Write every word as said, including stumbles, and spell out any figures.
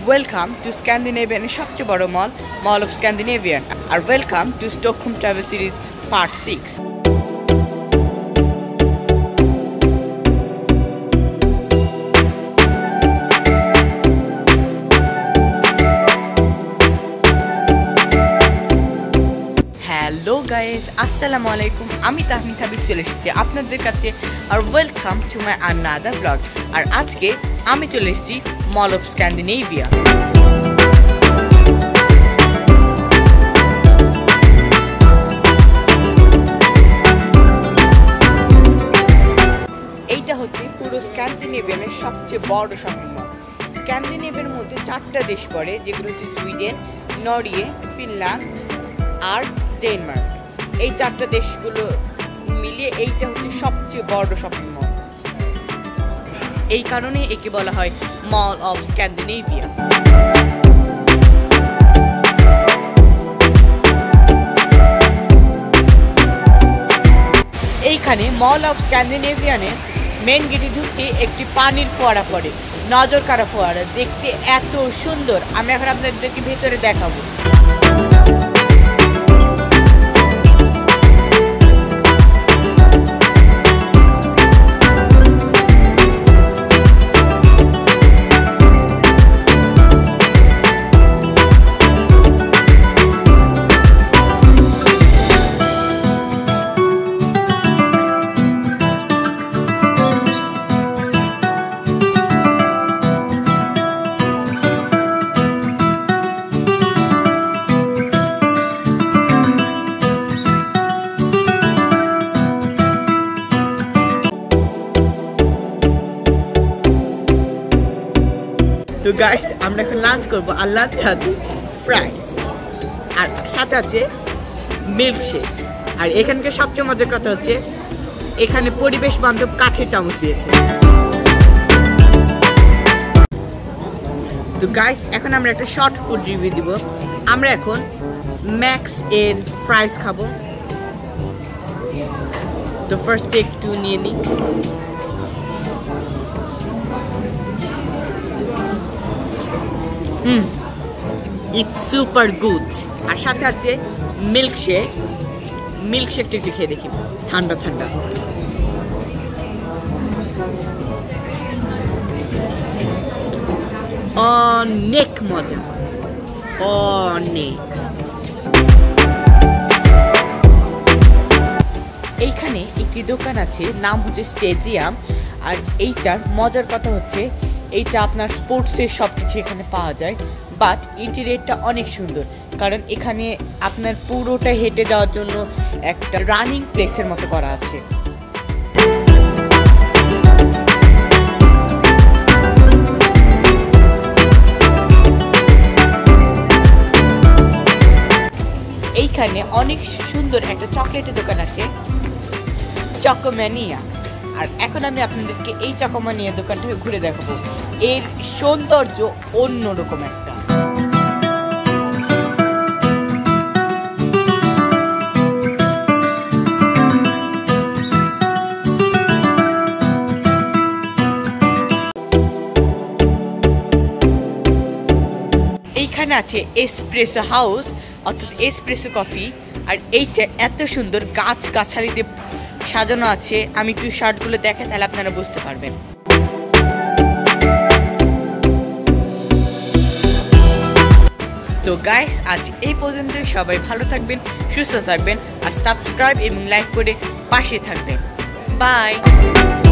Welcome to স্ক্যান্ডিনেভিয়ানের সবচেয়ে বড় মল মল অফ স্ক্যান্ডিনেভিয়ান আর welcome to Stockholm travel series part six. Hello guys, আসসালামু আলাইকুম। আমি তাহমিদ হাবিব চলে এসেছি আপনাদের কাছে আর welcome to my another blog. আর আজকে আমি চলে এসেছি মল অফ স্ক্যান্ডিনেভিয়া। এইটা হচ্ছে পুরো স্ক্যান্ডিনেভিয়ানের সবচেয়ে বড় শপিং মল। স্ক্যান্ডিনেভিয়ার মধ্যে চারটা দেশ পড়ে, যেগুলো হচ্ছে সুইডেন, নরওয়ে, ফিনল্যান্ড আর ডেনমার্ক। এই চারটা দেশগুলো মিলিয়ে এইটা হচ্ছে সবচেয়ে বড় শপিং মল। এই কারণে একে বলা হয় মল অফ স্ক্যান্ডিনেভিয়া। এইখানে মল অফ স্ক্যান্ডিনেভিয়ানে মেন গেটে ঢুকতে একটি পানির ফোয়ারা পড়ে, নজর কাড়া ফোয়ারা। দেখতে এত সুন্দর, আমি এখন আপনাদেরকে ভেতরে দেখাবো। তো গাইস, আমরা এখন লাঞ্চ করবো আর লাঞ্চ আছে ফ্রাইস আর সাথে আছে মিল্কশেক। আর এখানকার সবচেয়ে মজার কথা হচ্ছে এখানে পরিবেশ বান্ধব কাঠের চামচ দিয়েছে। তো গাইস, এখন আমরা একটা শর্ট ফুড রিভিউ দিব। আমরা এখন ম্যাক্স এর ফ্রাইস খাবো। তো ফার্স্ট একটু নিয়ে নিই। Hmm it's super good. আর সাথে আছে মিল্কশেক। মিল্কশেকটা একটু খেয়ে দেখি, ঠান্ডা ঠান্ডা। অনেক মজা, অনেক। এইখানে একটি দোকান আছে, নাম হচ্ছে স্টেডিয়াম। আর এইটার মজার কথা হচ্ছে এইটা আপনার স্পোর্টসের সব কিছু এখানে পাওয়া যায়, বাট ইন্টেরিয়রটা অনেক সুন্দর, কারণ এখানে আপনার পুরোটা হেঁটে যাওয়ার জন্য একটা রানিং প্লেসের মতো করা আছে। এইখানে অনেক সুন্দর একটা চকলেটের দোকান আছে, চকোম্যানিয়া। আর এখন আমি আপনাদেরকে এই চকোম্যানিয়া দোকানটাকে ঘুরে দেখাবো। এর সৌন্দর্য অন্যরকম একটা। এইখানে আছে এসপ্রেসো হাউস, অর্থাৎ এসপ্রেসো কফি। আর এইটা এত সুন্দর গাছ গাছালিতে সাজানো আছে। আমি একটু শার্টগুলো দেখাই, তাহলে আপনারা বুঝতে পারবেন। তো গাইস, আজ এই পর্যন্ত। সবাই ভালো থাকবেন, সুস্থ থাকবেন আর সাবস্ক্রাইব এবং লাইক করে পাশে থাকবেন। বাই।